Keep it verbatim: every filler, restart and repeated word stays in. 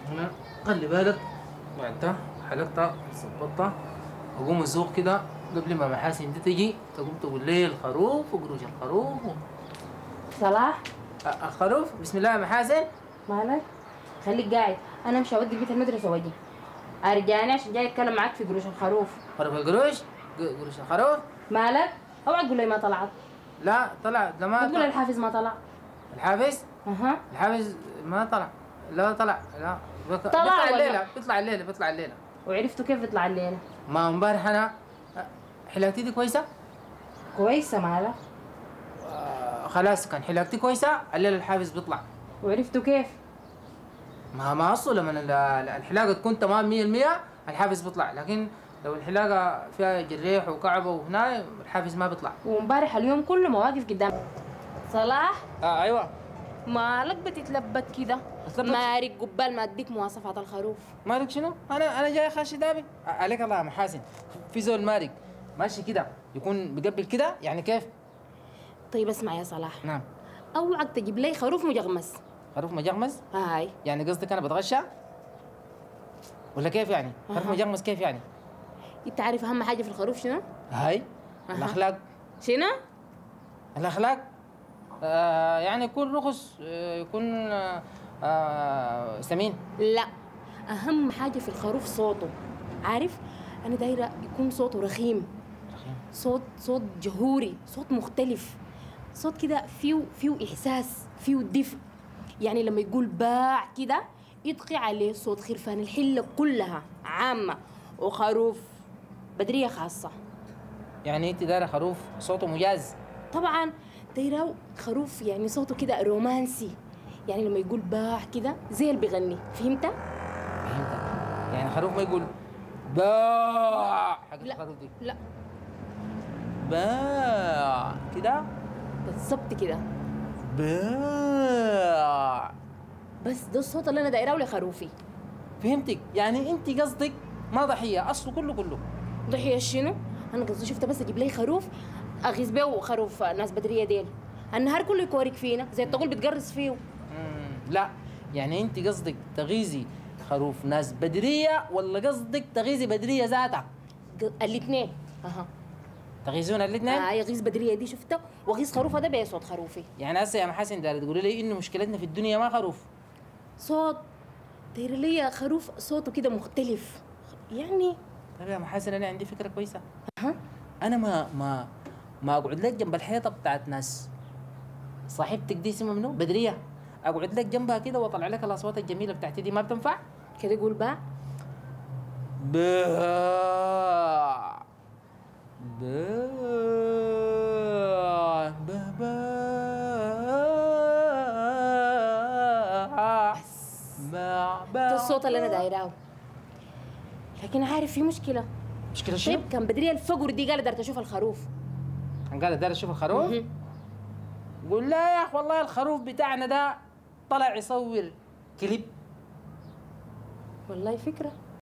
هنا خلي بالك بعد حلقتها ظبطتها، اقوم اسوق كده قبل ما محاسن دي تجي تقوم تقول لي الخروف وقروش الخروف و... صلاح أ- الخروف بسم الله يا محاسن. مالك؟ خليك قاعد، انا امشي اودي البيت المدرسه واجي ارجعني عشان جاي اتكلم معاك في قروش الخروف. خروف القروش؟ ق- قروش الخروف؟ مالك؟ اوعى تقول لي ما طلعت. لا طلع، ده ما بتقول طلع. الحافز ما طلع. الحافز؟ اها الحافز ما طلع. لا طلع لا بك... طلع بيطلع ولا؟ الليله بيطلع الليله بيطلع الليله. وعرفتوا كيف يطلع الليله؟ ما امبارح انا حلاقتي دي كويسه؟ كويسه مالك؟ آه خلاص كان حلاقتي كويسه الليله الحافز بيطلع. وعرفتوا كيف؟ ما ما اصله لما ال- ال- الحلاقه تكون تمام مية بالمية الحافز بيطلع، لكن لو الحلاقه فيها جريح وكعبه وهنا الحافز ما بيطلع. وامبارح اليوم كله مواقف قدام صلاح. اه ايوه. مالك بتتلبت كده؟ أتلبت؟ مارق قبال ما اديك مواصفات الخروف. مالك شنو؟ انا انا جاي خاشي دابي عليك الله يا محاسن. في زول مارق ماشي كده يكون بقبل كده يعني كيف؟ طيب اسمع يا صلاح، نعم. اوعك تجيب لي خروف مجغمس. خروف مجغمز؟ هاي يعني قصدك انا بتغشى؟ ولا كيف يعني؟ خروف أها. مجغمز كيف يعني؟ انت عارف اهم حاجه في الخروف شنو؟ هاي أها. الاخلاق. شنو؟ الاخلاق آه يعني يكون رخص، آه يكون آه آه سمين. لا، اهم حاجه في الخروف صوته. عارف انا دايره يكون صوته رخيم، صوت صوت جهوري، صوت مختلف، صوت كده فيه فيه احساس، فيه دفء. يعني لما يقول باع كده يطغي عليه صوت خرفان الحله كلها عامه، وخروف بدريه خاصه. يعني انت دايره خروف صوته مجاز؟ طبعا دايره خروف يعني صوته كده رومانسي، يعني لما يقول باع كده زي اللي بيغني. فهمت؟ فهمتك. يعني خروف ما يقول باع حق لا الخروف دي. لا باع كده. بالظبط كده، باع. بس ده الصوت اللي انا دايره لخروفي. فهمتك. يعني انت قصدك ما ضحيه، اصله كله كله. ضحيه شنو؟ انا قصدي شفت بس اجيب لي خروف اغيظ بيه خروف ناس بدريه ديل، النهار كله يكورك فينا زي الطغول بتقرص فيه. مم. لا يعني انت قصدك تغيزي خروف ناس بدريه ولا قصدك تغيزي بدريه ذاتها؟ الاثنين. اها تغيزون الاثنين؟ اه يغيظ بدريه دي شفتها، واغيظ خروفه ده بصوت خروفي. يعني هسه يا محاسن دايره تقولي لي انه مشكلتنا في الدنيا ما خروف؟ صوت داير لي خروف صوته كده مختلف يعني. طيب يا محاسن انا عندي فكره كويسه. اها انا ما ما ما اقعد لك جنب الحيطه بتاعت ناس صاحبتك دي اسمها منو؟ بدريه. اقعد لك جنبها كده واطلع لك الاصوات الجميله بتاعتي دي، ما بتنفع؟ كده يقول باع. باع باع باع باع باع. ده الصوت اللي انا دايراه، لكن عارف في مشكله. مشكله شنو؟ طيب كان بدريه الفقر دي قالت قدرت اشوف الخروف. قال داير اشوف الخروف؟ مهم. قول لا يا اخ والله الخروف بتاعنا ده طلع يصور كليب. والله فكره.